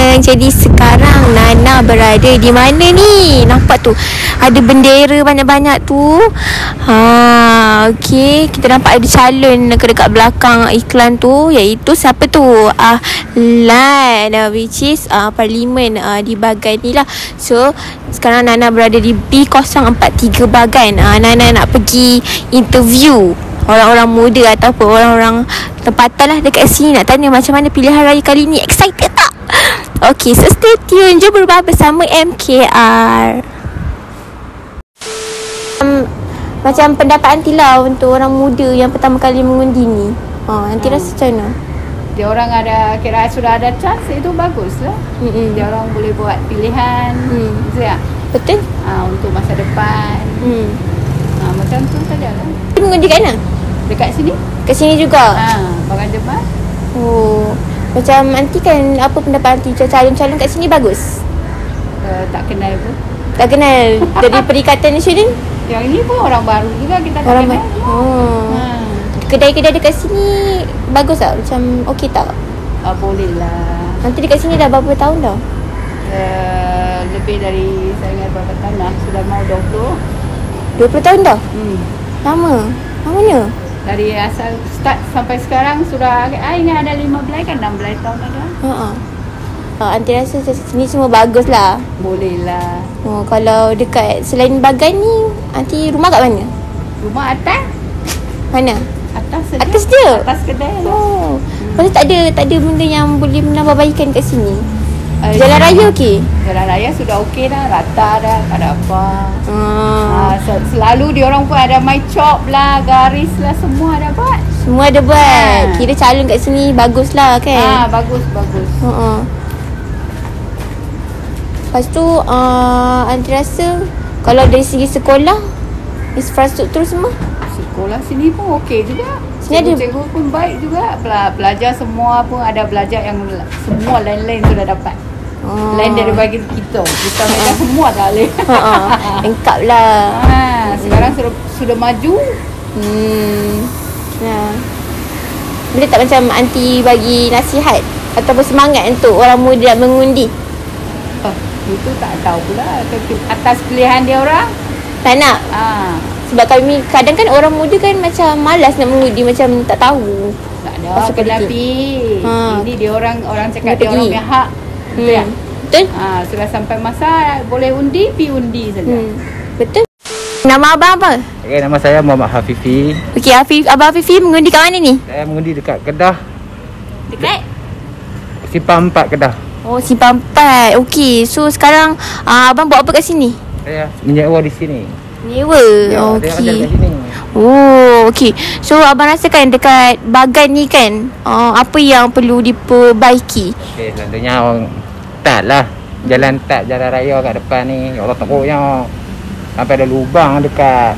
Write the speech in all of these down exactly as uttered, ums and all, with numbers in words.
Jadi sekarang Nana berada di mana ni? Nampak tu ada bendera banyak-banyak tu. Ha, okey, kita nampak ada calon dekat belakang iklan tu, iaitu siapa tu? Ah, Lan, uh, which is uh, parlimen uh, di bahagian ni lah. So sekarang Nana berada di B kosong empat tiga bahagian. uh, Nana nak pergi interview orang-orang muda ataupun orang-orang tempatan lah dekat sini, nak tanya macam mana pilihan raya kali ni. Excited tak? Okay, so stay tune. Jom berbahas bersama M K R. um, Macam pendapat Aunty lah untuk orang muda yang pertama kali mengundi ni. ha, Aunty hmm. rasa macam mana? Dia orang ada, kira sudah ada chance, itu bagus lah. Mm-mm. Dia orang boleh buat pilihan. mm. Betul tak? Betul. ha, Untuk masa depan. mm. ha, Macam tu saja lah. Mengundi kat mana? Dekat sini? Kat sini juga? Ha, bahagian depan. Oh, macam Aunty kan, apa pendapat Aunty calon-calon kat sini bagus? Uh, tak kenal pun. Tak kenal? Dari Perikatan Nasional? Yang ini pun orang baru juga, kita tak orang kenal. Ba- oh. ha. Kedai-kedai dekat sini bagus tak? Macam okey tak? Uh, boleh lah. Aunty dekat sini dah berapa tahun dah? Uh, lebih dari, saya ingat berapa tahun lah. Sudah mau dua puluh. dua puluh tahun dah? Hmm. Lama? Lamanya? Dari asal start sampai sekarang sudah, ah, ingat ada lima belas kan, enam belas tahun ada. Haa. Uh, Aunty rasa sini semua bagus lah. Boleh lah. Oh, kalau dekat selain Bagan ni, Aunty rumah kat mana? Rumah atas. Mana? Atas saja. Atas dia? Atas kedai lah. Oh. Hmm. Pasal tak ada, tak ada benda yang boleh menambahbaikan kat sini. Uh, Jalan raya okey? Jalan raya sudah okey dah, rata dah, tak ada apa. Hmm. Uh, selalu dia orang pun ada my chop lah, garis lah, semua ada buat. Semua ada buat. Ha. Kira calon kat sini bagus lah kan? Ah, bagus, bagus. Uh-uh. Lepas tu uh, Aunty rasa kalau dari segi sekolah, infrastruktur semua, sekolah sini pun okey juga. Sini ada cikgu pun baik juga. Belajar semua pun ada, belajar yang semua lain-lain sudah dapat. Oh. Lain dari bagi kita. Kita mereka semua dah boleh. Ha, lengkap lah. Ha, sekarang sudah sudah maju. Hmm. Nah. Boleh tak macam Aunty bagi nasihat ataupun semangat untuk orang muda nak mengundi? Oh, itu tak tahu pula. Atas pilihan dia orang. Tak nak? Ha. Sebab kami kadang kan orang muda kan macam malas nak mengundi, macam tak tahu. Tak ada. Kena pergi. Ha. Ini dia orang, orang cakap dia, dia orang punya hak. Betul hmm. tak? Betul. Ha, sudah sampai masa boleh undi, pergi undi saja. Hmm. Betul. Nama abang apa? Okay, nama saya Muhammad Hafifi. Okey, Hafif, Abang Hafifi mengundi kat mana ni? Saya mengundi dekat Kedah. Dekat? Simpang empat Kedah. Oh, Simpang empat. Okey, so sekarang uh, abang buat apa kat sini? Saya menyewa di sini. Menyewa? Ya, okey. Saya kat sini. Oh, okey. So abang rasakan dekat Bagan ni kan, uh, apa yang perlu diperbaiki? Okey, selalunya orang tak lah. Jalan tak, jalan raya kat depan ni. Ya Allah, teruknya. Sampai ada lubang dekat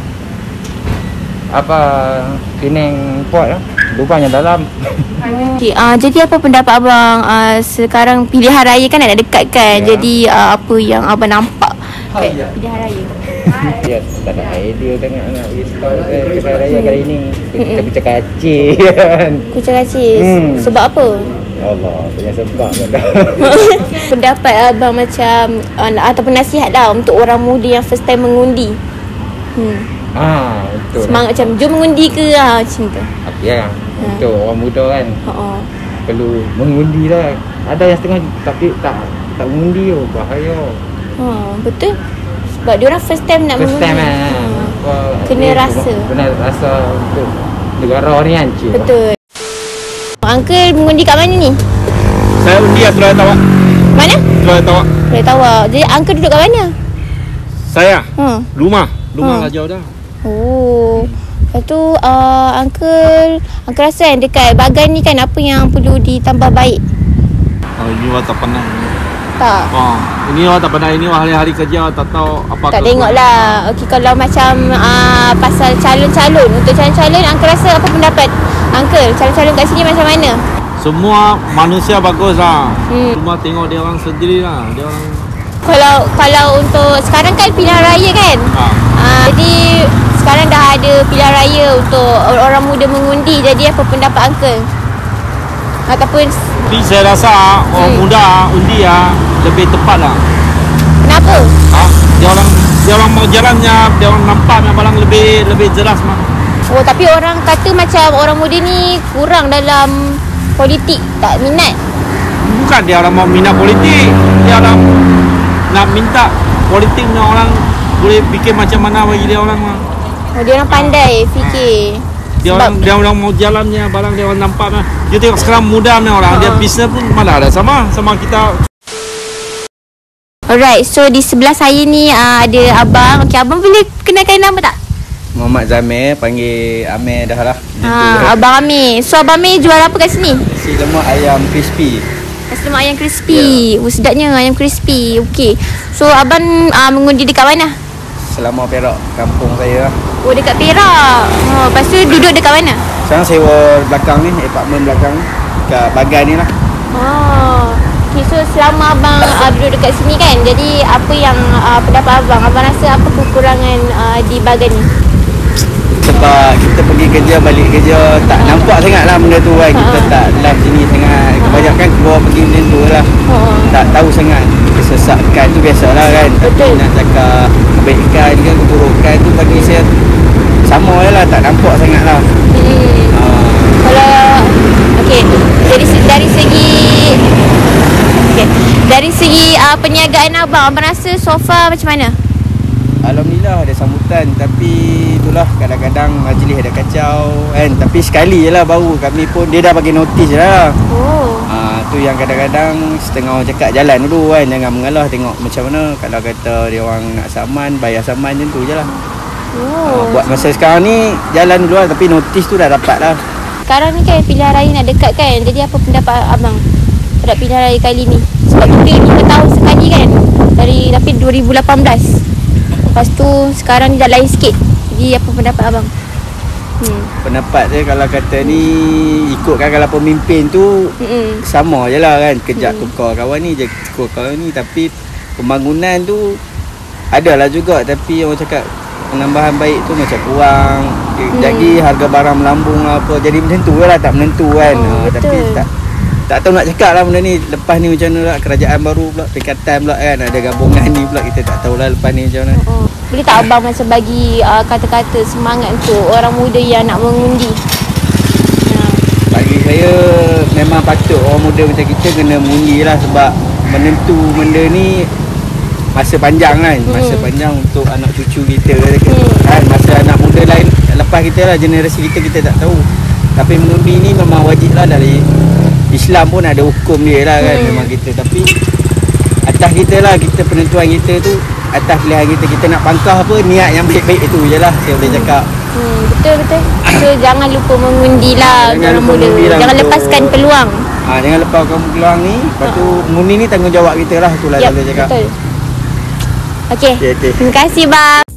apa Penang Port lah. Lubang yang dalam. Okay, uh, jadi apa pendapat abang uh, sekarang pilihan raya kan nak dekat kan? Ya. Jadi uh, apa yang abang nampak kat ya. pilihan raya? Ya, tak ada idea tengok nak install ke pilihan raya kali ni. Kita kucak kacir kan. Kucak kacir? Hmm. Sebab apa? Allah, punya sebab dah. Pendapat abang macam uh, ataupun nasihat lah untuk orang muda yang first time mengundi. Hmm. Ah, betul. Semangat macam jom mengundi ke ah, macam tu. Ya, ha. Untuk orang muda kan. Ha. Perlu mengundi lah. Ada yang setengah tapi tak tak mengundi oh, bahaya. Ha, betul. Sebab dia orang first time nak first mengundi. First time kan. Ha. Kena eh, rasa. Kena rasa untuk negara ni kan. Cik. Betul. Uncle mengundi kat mana ni? Saya undi lah Sulawesi Tawak. Mana? Sulawesi Tawak. Sulawesi Tawak. Jadi uncle duduk kat mana? Saya? Hmm. Rumah. Rumah hmm. lah jauh dah. Oh. Lepas tu uh, uncle uncle rasa kan dekat Bagan ni kan apa yang perlu ditambah baik? Oh, ini awak tak pernah. Tak. Oh, ini awak tak pernah. Ini awak hari-hari kerja tak tahu apa. Tak tengok lah. Okey, kalau macam uh, pasal calon-calon, untuk calon-calon uncle rasa apa pendapat uncle? Calon-calon kat sini macam mana? Semua manusia bagus lah. Hmm. Cuma tengok dia orang sendiri lah. Dia orang. Kalau kalau untuk sekarang kan pilihan raya kan? Ha. Uh, jadi sekarang dah ada pilihan raya untuk orang muda mengundi. Jadi apa pendapat uncle? Ataupun Tapi saya rasa orang Hmm. muda undi ya lebih tepat lah. kenapa? Ha? Dia orang dia orang mau jalannya, dia orang nampaknya barang lebih lebih jelas mah. Oh, tapi orang kata macam orang muda ni kurang dalam politik, tak minat. Bukan dia orang mau minat politik, dia orang nak minta politiknya orang boleh fikir macam mana bagi dia orang mah. Oh, dia orang pandai fikir. Dia orang dia orang mau jalannya barang dia orang nampak mah. Dia tengok sekarang muda ni orang, dia Ha. bisnes pun mana ada sama sama kita. Alright, so di sebelah saya ni uh, ada abang. Okey, abang boleh kenalkan nama tak? Muhammad Zamir, panggil Amir dah lah. Ha, Abang Amir. So Abang Amir jual apa kat sini? Nasi lemak ayam crispy. Nasi lemak ayam crispy. Yeah. Oh, sedapnya ayam crispy. Okey. So abang uh, mengundi dekat mana? Selama Perak, kampung saya lah. Oh, dekat Perak. Oh, lepas tu duduk dekat mana? Sekarang sewa belakang ni, apartmen belakang ni. Kat Bagan ni lah. Oh. Okay, so selama abang uh, duduk dekat sini kan, jadi apa yang uh, pendapat abang? Abang rasa apa kekurangan uh, di Bagan ni? Sebab kita pergi kerja, balik kerja, tak nampak sangat lah benda tu kan. Kita Ha. tak live sini sangat. Kebanyakan keluar pergi benda tu lah. Oh. Tak tahu sangat. Kesesatkan tu biasalah kan. Tapi Betul. nak cakap kebaikan ke keburukan tu bagi saya sama je lah. Tak nampak sangat lah. Hmm. Ha. Kalau okey, dari se- dari segi okey, dari segi uh, perniagaan abang, abang rasa so far macam mana? Alhamdulillah ada sambutan, tapi itulah kadang-kadang majlis ada kacau kan. Tapi sekali je lah baru kami pun dia dah bagi notis je lah. Oh. Ha, tu yang kadang-kadang setengah orang cakap jalan dulu kan, jangan mengalah, tengok macam mana. Kalau kata dia orang nak saman, bayar saman macam tu je lah. Ha, Oh. buat masa sekarang ni jalan dulu lah, tapi notis tu dah dapat lah. Sekarang ni kan pilihan raya nak dekat kan. Jadi apa pendapat abang terhadap pilihan raya kali ni? Sebab kita lima tahun sekali kan. Dari tapi dua ribu lapan belas. Lepas tu sekarang ni dah lain sikit. Jadi apa pendapat abang? Hmm. Pendapat dia kalau kata ni ikutkan kalau pemimpin tu Hmm. sama je lah kan. Kejap Hmm. tukar kawan ni, je tukar kawan ni. Tapi pembangunan tu adalah juga, tapi orang cakap penambahan baik tu macam kurang. Hmm. Jadi harga barang melambung apa. Jadi macam tu lah, tak menentu kan. Oh, Ha, tapi betul. tak tak tahu nak cakap lah benda ni. Lepas ni macam mana lah, kerajaan baru pula, perikatan pula kan. Ada gabungan ni pula, kita tak tahulah lepas ni macam mana. Oh. Boleh tak abang macam bagi uh, kata-kata semangat untuk orang muda yang nak mengundi? Ha. Bagi saya memang patut orang muda macam kita kena mengundi lah. Sebab menentu benda ni masa panjang kan. Masa Hmm. panjang untuk anak cucu kita Hmm. kan. Masa anak muda lain lepas kita lah, generasi kita kita tak tahu. Tapi mengundi ni memang wajib lah. Dari Islam pun ada hukum dia lah kan. Hmm. Memang kita, tapi atas kita lah, kita penentuan kita tu atas pilihan kita. Kita nak pangkah apa, niat yang baik-baik itu je lah saya boleh cakap. Hmm, betul betul. So jangan lupa mengundi lah Jangan orang lupa muda. mengundi lah Jangan untuk- lepaskan peluang. Ha, jangan lepaskan peluang ni. Lepas tu mengundi ni tanggungjawab kita lah. Itulah Yep, saya boleh cakap. betul. Okey. Okey, okey. Terima kasih bang.